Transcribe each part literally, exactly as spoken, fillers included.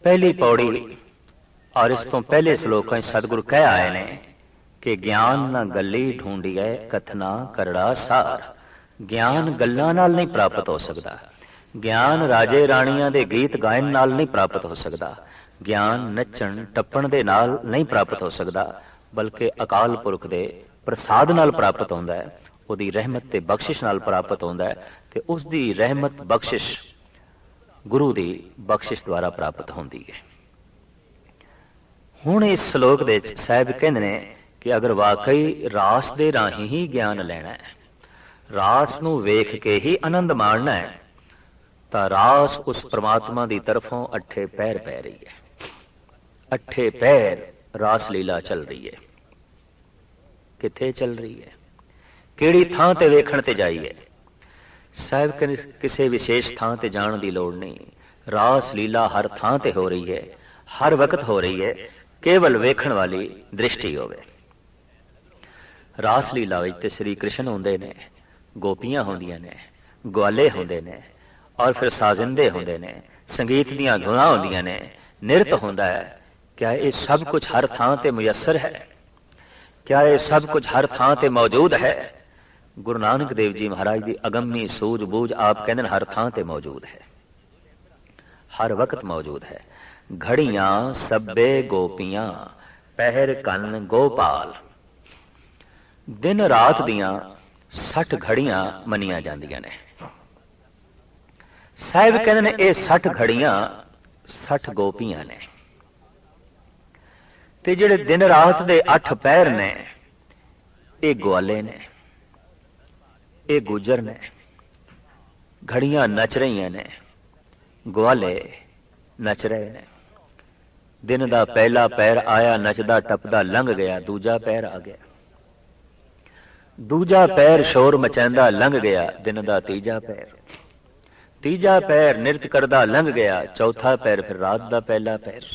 पहली पौड़ी और इस तो पहले श्लोक सतगुरु कह आए ने कि ज्ञान न गली ढूंढिए कथना करड़ा सार। ज्ञान गल्लां नाल नहीं प्राप्त हो सकता, ज्ञान राजे राणियां दे गीत गायन नाल नहीं प्राप्त हो सकता, ज्ञान नचण टप्पण दे नाल नहीं प्राप्त हो सकता, बल्कि अकाल पुरख दे प्रसाद नाल प्राप्त होंदा है, उहदी रहमत ते बख्शिश नाल प्राप्त होंदा है ते उसदी रहमत बख्शिश गुरु दी बख्शिश द्वारा प्राप्त होंदी है। हुण इस श्लोक दे साहिब कहंदे ने कि अगर वाकई रास दे राही ही ज्ञान लेना है, रास नूं वेख के ही आनंद माणना है, तां रास उस परमात्मा दी तरफों अठे पैर पै रही है। अठे पैर रास लीला चल रही है। किथे चल रही है, किहड़ी थां ते वेखण ते जाइए। साहिब किसी विशेष थां ते जाण दी लोड़ नहीं, रास लीला हर थां ते हो रही है, हर वक्त हो रही है, केवल वेखण वाली दृष्टि होवे। रास लीला विच ते श्री कृष्ण होंदे ने, गोपियां होंदियां ने, ग्वाले होंदे ने और फिर साजिंदे होंदे ने, संगीत दीयां धुनां होंदियां ने, निरत होंदा है। क्या ये सब कुछ हर थां ते मुयस्सर है? क्या ये सब कुछ हर थां ते मौजूद है? गुरु नानक देव जी महाराज की अगम्मी सूझबूझ आप कहते हर थां ते मौजूद है, हर वक्त मौजूद है। घड़ियां सब्बे गोपियां पहर कन गोपाल। दिन रात दियां सठ घड़ियां मनिया जांदियां ने। साहिब कहते ने ये सठ घड़ियां सठ गोपियां ने ते जिहड़े दिन रात दे अठ पैर ने ये ग्वाले ने, ये गुजर ने। घड़ियां नच रही ने, ग्वाले नच रहे ने। दिन दा पहला पैर आया, नचदा टपदा लंघ गया, दूजा पैर आ गया। दूजा पैर शोर मचांदा लंघ गया, दिन दा तीजा पैर। तीजा पैर नृत्य करदा लंघ गया, चौथा पैर फिर रात दा पहला पैर।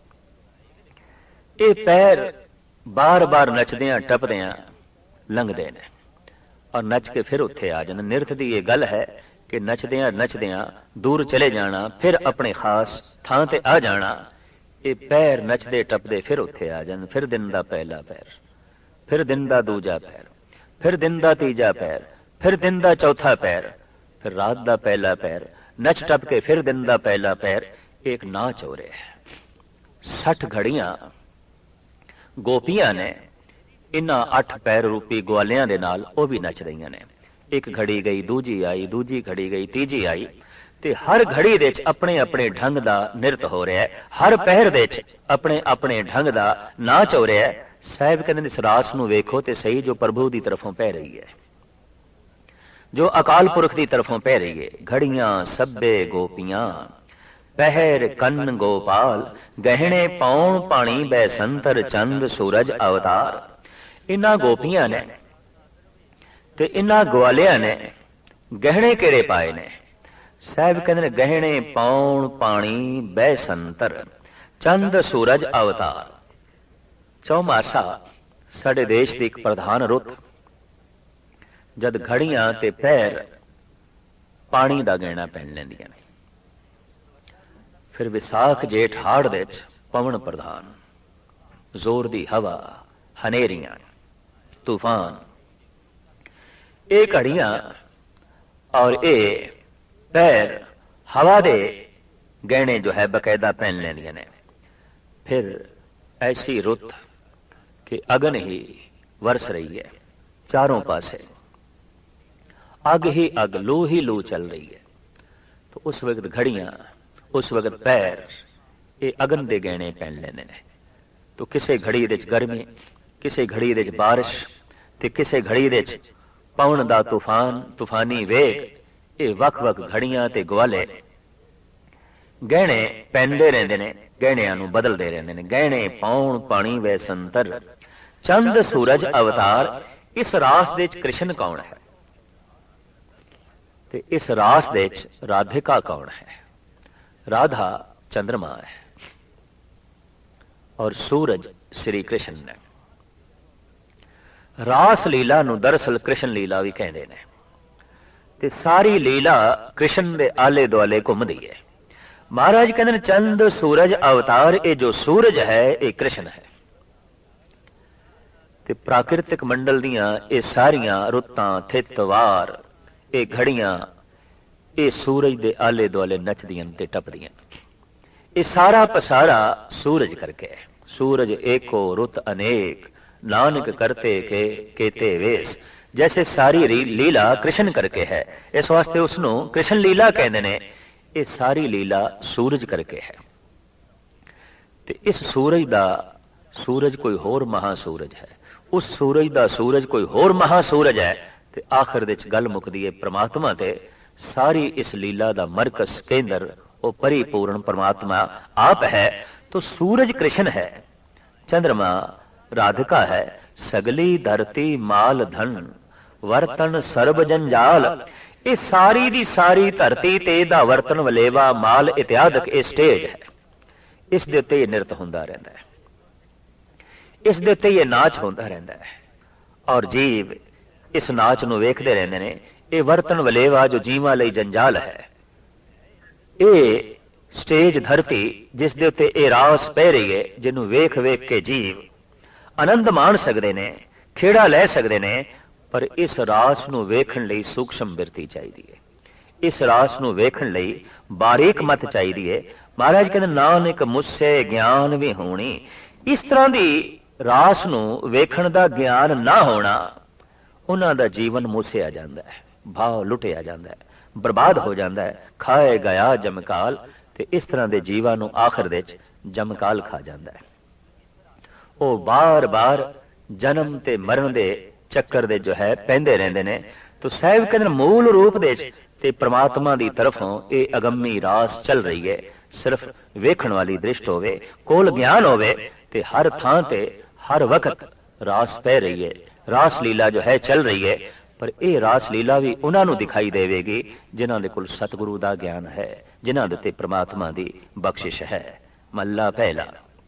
ये पैर बार बार नचदियां टपदियां लंघदे ने और नच के फिर उत्थे आ जाना। निरत दी ये गल है कि नचदियां नचदियां दूर चले जाना, फिर अपने खास थां ते आ जाना। ये पैर नचदे टपदे फिर उत्थे आ जान। फिर दिन दा पहला पैर, फिर दिन दा दूजा पैर, फिर दिन दा तीजा पैर, फिर दिन दा चौथा पैर, फिर रात दा पहला पैर। नच टप के फिर दिन दा पहला पैर। एक नाच हो रहा है। सठ घड़ियां गोपियां ने इन्हां अठ पैर रूपी ग्वालियां दे नाल ओ भी नच रही ने। एक घड़ी गई, दूजी आई, दूजी घड़ी गई, तीजी आई ते हर घड़ी दे अपने अपने ढंग दा नृत हो रहा है। हर पहर दे अपने अपने ढंग दा नाच हो रहा है। साहिब कहते इस रास नूं वेखो ते सही जो प्रभु की तरफों पै रही है, जो अकाल पुरख की तरफों पै रही है। घड़ियां सब्बे गोपियां पहर कन गोपाल, गहने पौण पानी बैसंतर चंद सूरज अवतार। इन्हां गोपियां ने ते इन्हां ग्वालियां ने गहने केड़े पाए ने? साहिब कहते ने गहने पौण पानी बैसंतर चंद सूरज अवतार। चौमासा साडे देश की एक प्रधान रुत, जद घड़ियां ते पैर पानी का गहना पहन लैंदियां ने। फिर विसाख जेठ हाड़ दे पवन प्रधान, जोर दी हवा, हनेरियां, तूफान। ये घड़ियां और ये पैर हवा दे गहने जो है बकायदा पहन लेंदियां ने। फिर ऐसी रुत कि अगन ही वरस रही है, चारों पासे अग ही अग, लू ही लू चल रही है। तो उस वक्त घड़ियां, उस वक्त पैर ये अगन दे गहने पहन लेंदे ने। तो किसी घड़ी दे गर्मी, किसी घड़ी दे बारिश ते किसी घड़ी दे पवन दा तूफान, तूफानी वेग। ये वख वख घड़ियां ते ग्वाले गहने पहनते रहते हैं, गहणियां नूं बदलते रहते हैं। गहने पौण पानी वे संतर चंद सूरज अवतार। इस रास दे कृष्ण कौन है ते इस रास दे राधिका कौन है? राधा चंद्रमा है और सूरज श्री कृष्ण ने। रास लीला नूं दरअसल कृष्ण लीला भी कहते हैं ते सारी लीला कृष्ण दे आले दुआले घुमदी है। महाराज कहते चंद सूरज अवतार, ये जो सूरज है ये कृष्ण है। ते प्राकृतिक मंडल दियां ये सारियां रुत्तां थितवार ये घड़ियां ये सूरज दे आले दुआले नचदियां ते टपदियां। ये सारा पसारा सूरज करके है। सूरज एको रुत अनेक, नानक करते के केते वेश। जैसे सारी लीला कृष्ण करके है, इस वास्ते उसनू कृष्ण लीला कहते ने। ये सारी लीला सूरज करके है। ते इस सूरज दा सूरज कोई होर महासूरज है, उस सूरज दा सूरज कोई होर महासूरज है। ते आखिर दे गल मुकदी है परमात्मा ते। सारी इस लीला दा मरकज केंद्र वो परिपूर्ण परमात्मा आप है। तो सूरज कृष्ण है, चंद्रमा राधिका है। सगली धरती माल धन, वर्तन सर्ब जंजाल। ये सारी दी सारी धरती ते दा वर्तन वलेवा माल इत्यादक ये स्टेज है। इस दे उत्ते ये नृत होंदा रहंदा है, इस दे उत्ते ये नाच होंदा रहंदा है। और जीव इस नाच नूं वेखदे रहंदे ने। ये वर्तन वलेवा जो जीवां लई जंजाल है, ये स्टेज धरती जिस दे उत्ते ये रास पै रही है, जिन्हों वेख वेख के जीव आनंद मान सकते ने, खेड़ा लै सकते ने। पर इस रास नूं वेखण लई सूक्ष्म बिरती चाहिदी है, इस रास नूं वेखण लई बारीक मत चाहिदी है। महाराज कहते नानक मुझसे ज्ञान भी होनी। इस तरह दी रास नूं वेखण दा ज्ञान ना होना, उन्हां दा जीवन मूसिया जांदा है, भाव लुटिया जांदा है, बर्बाद हो जाता है। खाए गया जमकाल, ते इस तरह के जीवां नूं आखिर दे जमकाल खा जाता है। वो बार बार जन्म ते मरण दे चक्कर दे जो है पैंदे रहंदे ने। तो साहिब कहंदे मूल रूप दे ते परमात्मा दी तरफों ये अगम्मी रास चल रही है। सिर्फ वेखण वाली दृष्टि होवे, कोल ज्ञान होवे, ते हर थां ते हर वक्त रास पै रही है, रास लीला जो है चल रही है। पर यह रास लीला भी उन्होंने दिखाई देवेगी जिन्हां दे कोल सतगुरु दा ज्ञान है, जिन्हां दे ते परमात्मा दी बख्शिश है। मल्ला पहला।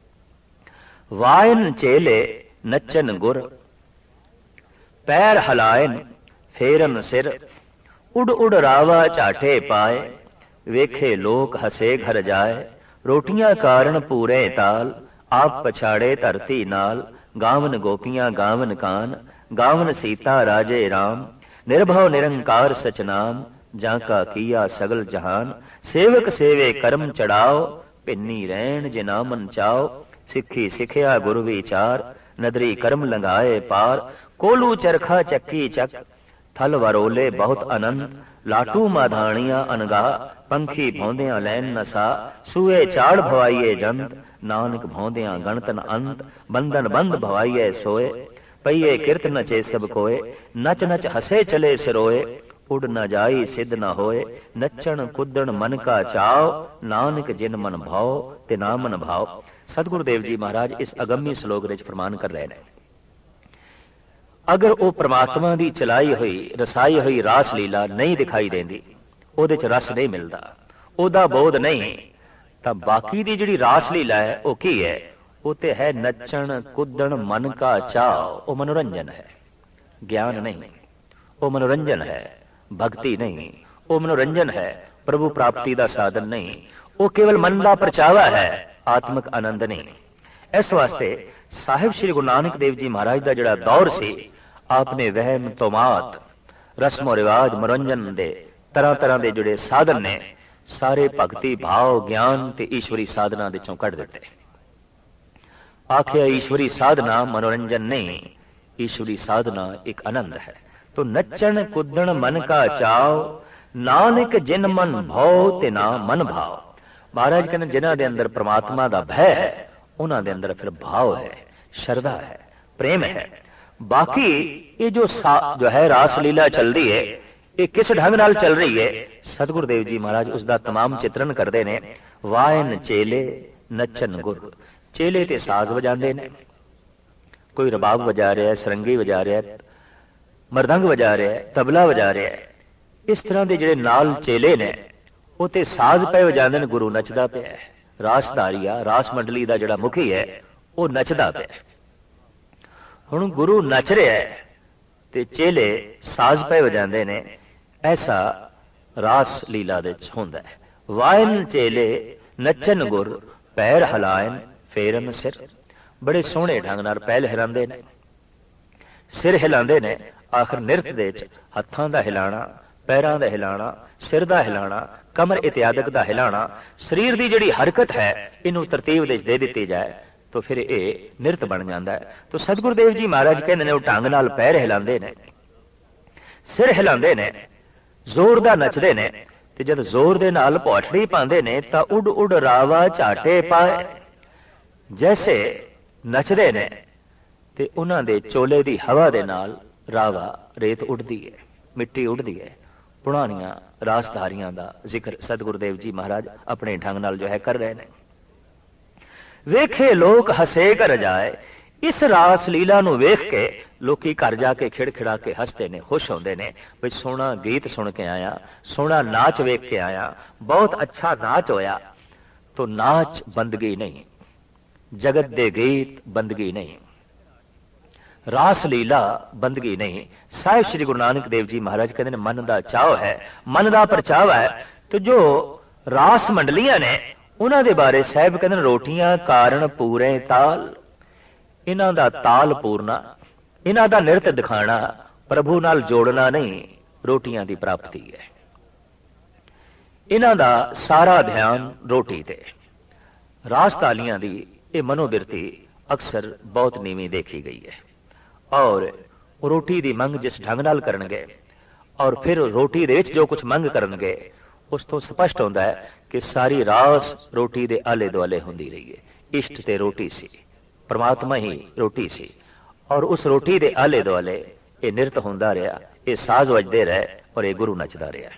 वायन चेले नचन गुर, पैर हलायन फेरन सिर। उड़ उड़ रावा चाटे पाए, वेखे लोक हसे घर जाए। रोटियां कारण पूरे ताल, आप पछाड़े धरती नाल। गावन गोपियां गावन कान, गावन सीता राजे राम। निर्भव निरंकार सचनाम, जाका किया सगल जहान। सेवक सेवे कर्म चढ़ाओ, भिन्नी रैन जिना मन चाओ। सिखी सिखिया गुरु विचार, नदरी कर्म लंगाए पार। कोलू चरखा चक्की चक, थल वरोले बहुत अनंत। लाटू माधाणिया अनगा, पंखी भौंदिया लैन नसा। सुए चाड़ भवाइए जंत, नानक भौंदिया गणतन अंत। बंधन बंद भवाइए सोए, पइये किरत नचे सब कोए। नच नच हसे चले सिरोए, उड़ न जाई सिद्ध न होए। नचन कुदन मन का चाव, नानक जिन मन भाव ते ना मन भाव। सतगुरुदेव जी महाराज इस अगम्य श्लोक विच प्रमाण कर रहे हैं। अगर वो परमात्मा की चलाई हुई रसाई हुई रास लीला नहीं दिखाई देती, उहदे च रस नहीं मिलता, उहदा बोध नहीं, तो बाकी दी जिहड़ी रास लीला है वो की है? वो ते है नचन कुदन मन का चाव। वो मनोरंजन है, ज्ञान नहीं। वो मनोरंजन है, भक्ति नहीं। वो मनोरंजन है, प्रभु प्राप्ति का साधन नहीं। वो केवल मन का परचावा है, आत्मक आनंद नहीं। इस वास्ते साहिब श्री गुरु नानक देव जी महाराज का जिहड़ा दौर सी, आपने वहम तोमात रस्मो रिवाज मनोरंजन दे तरह तरह के जुड़े साधन ने सारे भक्ति भाव ज्ञान ते ईश्वरी साधना दे चों कढ़ दिते। आखिया ईश्वरी साधना मनोरंजन नहीं, ईश्वरी साधना एक आनंद है। तो नचन कुदन मन का चाव, नानक जिन मन भाव ते ना मन भाव। महाराज कहते जिन्हां दे अंदर परमात्मा दा भय है, उन्हां दे अंदर फिर भाव है, श्रद्धा है, प्रेम है। बाकी ये जो जो है रास लीला चल रही है, ये किस ढंग नाल चल रही है? सतगुरुदेव जी महाराज उसका तमाम चित्रण करते हैं। वायन चेले नचन गुर। चेले ते साज वजाते हैं, कोई रबाब वजा रहा है, सरंगी वजा रहा है, मरदंग वजा रहा है, तबला वजा रहा है। इस तरह के जिहड़े नाल चेले ने वो ते साज पे वजाते हैं, गुरु नचदा पिया है। रासधारिया रास मंडली का जिहड़ा मुखी है वो नचदा पिया। हुण गुरु नच रहा है ते चेले साज पे वजाते ने, ऐसा रास लीला दे होंदा है। वायन चेले नचन गुर पैर हलायन फेरन सिर। बड़े सोहने ढंग नाल पैर हिलांदे ने, सिर हिलांदे ने। आखिर निरत दे विच हत्थां दा हिलाना, पैरां दा हिलाना, सिर दा हिलाना, कमर इत्यादक दा हिलाना, शरीर की जिहड़ी हरकत है इनू तरतीब दे दे दित्ती जाए तो फिर ये निरत बन जाता है। तो सतगुरुदेव जी महाराज कहते हैं, ढंग नाल पैर हिलांदे ने, सिर हिलांदे ने, जोर दा नचदे ने। ते जद जोर दे नाल पौठड़ी पांदे ने तां उड उड रावा झाटे पाए। जैसे नचदे ने ते उन्हां दे चोले दी हवा दे नाल रावा रेत उड़दी है, मिट्टी उड़दी है। पुरानियां रासधारियां दा जिक्र सतगुरुदेव जी महाराज अपने ढंग नाल जो है कर रहे हैं। वेखे लोक हसे कर जाए। इस रास लीला नूं वेख के लोकी घर जाके खिड़खिड़ा के हसते ने, खुश होंदे ने। भाई सोहना गीत सुन के आया, सोहना नाच वेख के आया, बहुत अच्छा नाच होया। तो नाच बंदगी नहीं, जगत दे गीत बंदगी नहीं, रास लीला बंदगी नहीं। साहिब श्री गुरु नानक देव जी महाराज कहते हैं, मन का चाव है, मन का परचाव है। तो जो रास मंडलियां ने उन्हां दे बारे साहिब कहते हैं, रोटियां कारण पूरे ताल। इन्हां दा ताल पूरना, इन्हां दा नृत दिखाना, प्रभु नाल जोड़ना नहीं, रोटियां दी प्राप्ति है। इन्हां दा सारा ध्यान रोटी ते। रास तालियां दी ये मनोबिरती अक्सर बहुत नीवी देखी गई है। और रोटी दी मंग जिस ढंग नाल करनगे और फिर रोटी दे विच जो कुछ मंग करनगे, उस तो स्पष्ट होंदा है कि सारी रास रोटी दे आले दुआले हुंदी रही है। इष्ट ते रोटी सी, परमात्मा ही रोटी सी, और उस रोटी दे आले दुआले ये निरत होंदा रहा, ये साज वजदे रहे और ये गुरु नचदा रहा।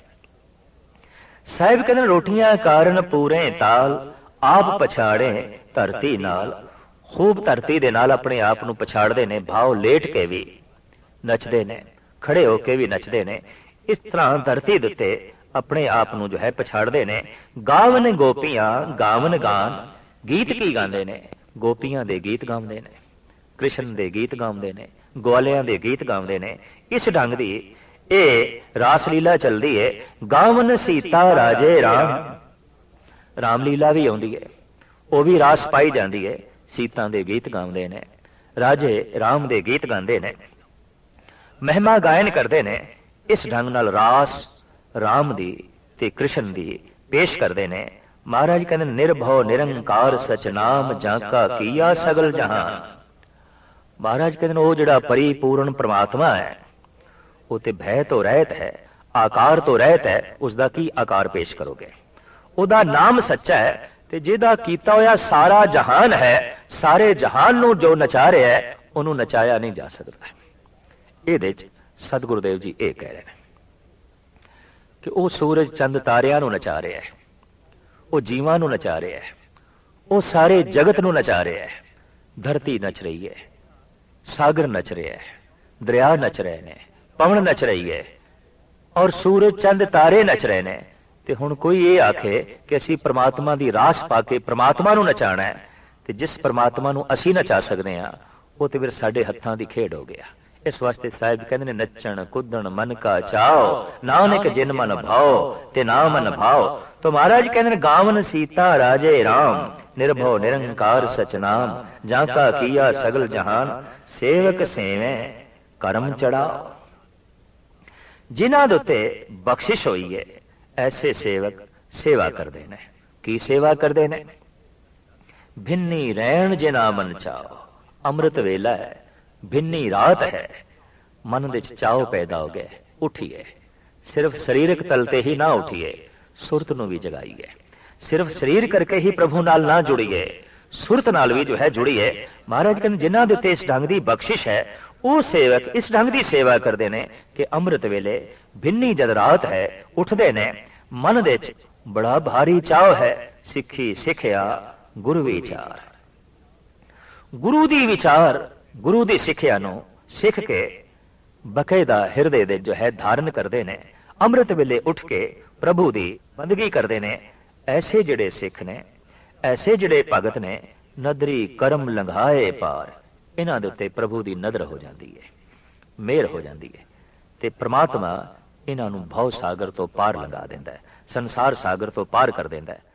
साहिब कहते रोटियां कारण पूरे ताल, आप पछाड़े धरती नाल। खूब धरती दे नाल अपने आप नूं पछाड़दे ने, भाव लेट के भी नचदे ने, खड़े होके भी नचदे ने। इस तरह धरती दे उत्ते अपने आप नूं जो है पछाड़दे ने। गावन गोपियां गावन गान। गीत की गांदे ने? गोपियां दे गीत गाउंदे ने, कृष्ण दे गीत गाउंदे ने, ग्वालियां दे गीत गाउंदे ने। इस ढंग दी ये रासलीला चलदी है। गावन सीता राजे राम। रामलीला भी आउंदी है, वो भी रास पाई जाती है। सीता दे गीत गाउंदे ने, राजे राम दे गीत गांदे ने, महिमा गायन करते ने। इस ढंग नाल रास राम दी ते कृष्ण दी पेश करते ने। महाराज कहते निर्भव निरंकार सचनाम जाका किया सगल जहान। महाराज कहते वो जिहड़ा परिपूर्ण परमात्मा है वो ते भय तो रहत है, आकार तो रहत है, उसका की आकार पेश करोगे? उदा नाम सच्चा है ते जिहदा कीता होया सारा जहान है, सारे जहान नूं जो नचा रहा है उन्हों नचाया नहीं जा सकता। ये सतगुरुदेव जी ये कह रहे हैं कि वह सूरज चंद तारियां नूं नचा रहा है, वह जीवां नूं नचा रहा है, वह सारे जगत नूं नचा रहा है। धरती नच रही है, सागर नच रहा है, दरिया नच रहे हैं, पवन नच रही है और सूरज चंद तारे नच रहे हैं। ते हुण कोई ये आखे कि असी परमात्मा की रास पा के परमात्मा नूं नचाना है, ते जिस परमात्मा नूं असी नचा सकते हैं वो तो फिर साडे हत्थां दी खेड हो गया। इस वास्ते साहिब कहते ने नचण कुदण मन का चाओ, नानक जिन मन भाओ ते ना मन भाओ। तो महाराज कहते गावन सीता राजे राम, निर्भव निरंकार सचनाम जाका किया सगल जहान। सेवक सेवे करम चढ़ाओ। जिन्हां दे उत्ते बख्शिश होई है ऐसे सेवक सेवा करते हैं। की सेवा करते हैं? भिन्नी रैण जिना मन चाओ। अमृत वेला है, भिन्नी रात है, मन दे चाओ पैदा हो गया, उठिए। सिर्फ शरीरक तलते ही ना उठिए, सुरत नूं भी जगाइए। सिर्फ शरीर करके ही प्रभु नाल ना जुड़िए, सुरत नाल भी जो है जुड़िए। महाराज कहते जिन्हां दे उत्ते इस ढंग दी बख्शिश है वो सेवक इस ढंग की सेवा करते हैं कि अमृत वेले भिन्नी जद रात है उठते ने। मन दे बड़ा भारी चाव है, सिखी सिखिया गुरु विचार। गुरु दी विचार गुरु दी सिखिया नूं सिख के बकायदा हिरदे दे जो है धारण करते हैं। अमृत वेले उठ के प्रभु दी बंदगी करते हैं। ऐसे जिहड़े सिख ने, ऐसे जिहड़े भगत ने, नदरी करम लंघाए पार। इन्हां दे उत्ते प्रभु दी नदर हो जाती है, मेहर हो जाती है ते परमात्मा इन्हां नूं भव सागर तो पार लंघा दिंदा है। ਸੰਸਾਰ ਸਾਗਰ ਤੋਂ ਪਾਰ ਕਰ ਦਿੰਦਾ ਹੈ।